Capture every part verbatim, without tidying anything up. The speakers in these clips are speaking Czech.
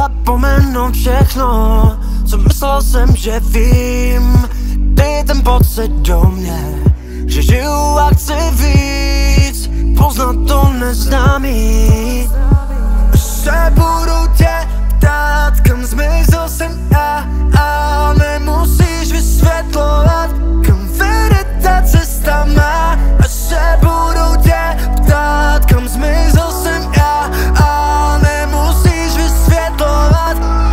zapomenout všechno, co myslel jsem, že vím. Dej ten pocit do mě, že žiju a chci víc, poznat to neznámý. Až se budu tě ptát, kam zmizel jsem já, a nemusíš vysvětlovat, kam vede ta cesta má. Až se budu tě ptát, kam zmizel jsem já, a nemusíš vysvětlovat.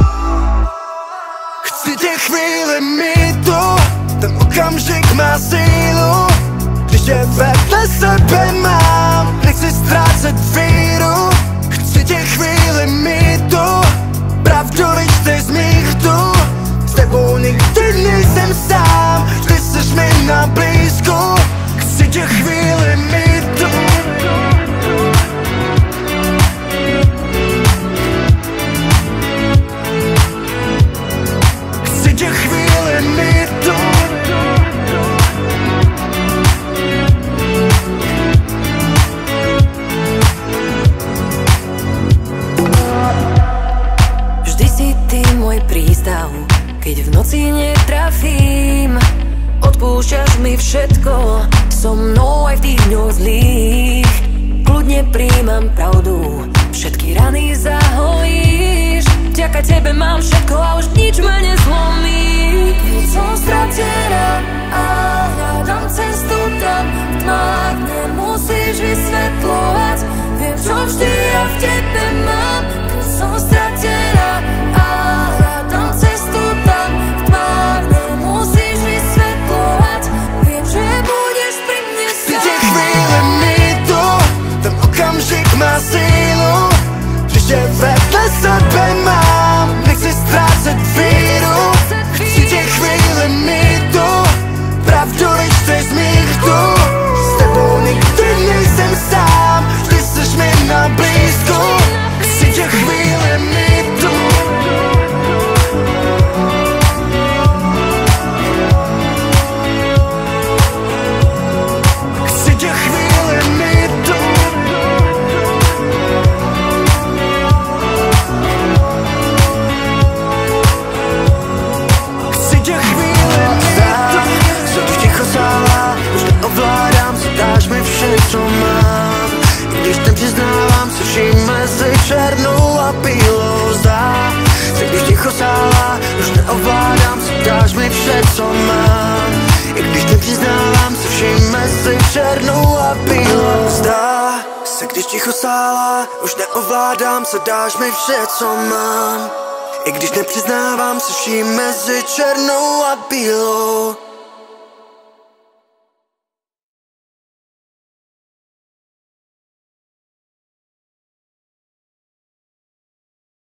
Chci tě chvíli mít tu, ten okamžik má sílu, když tě vedle sebe mám, nechci ztrácet víru. Chci tě chvíli mít tu, pravdu vyčteš z mých tu, s tebou nikdy nejsem sám, vždy seš mi na blízku. Chci tě chvíli mít tu. Chci tě chvíli mít tu. Vždy si ty môj prístav, keď v noci netrafím. Odpúšťaš mi všetko, so mnou aj v tých dňoch zlých. Kľudne príjmam pravdu, všetky rany zahojíš. Vďaka tebe mám všetko a už nič ma nezlomí. Keď som stratená a hľadám cestu tam v tmách, nemusíš vysvetľovať, viem, čo vždy ja v tebe mám. Keď som stratená a hľadám cestu tam v tmách, nemusíš vysvetľovať, viem, že budeš pri mne sám. Chci tě chvíli mít tu, ten okamžik má sílu, když tě vedle sebe mám, nechci ztrácet víru. Chci tě chvíli mít tu, pravdu vyčteš z mých tu, s tebou nikdy nejsem sám, vždy seš mi na blízku. Chci tě chvíli mít tu. Chci tě chvíli mít tu. Chci tě chvíli mít tu. Jsem už ticho sála, už neovládám, zadáš mi vše, co mám. I když nepřiznávám se vším mezi černou a bílou zdá. Se když ticho sála, už neovládám, zadáš mi vše, co mám. I když nepřiznávám se vším mezi černou a bílou zdá. Se když ticho sála, už neovládám, zadáš mi vše, co mám. I když nepřiznávám se vším mezi černou a bílou.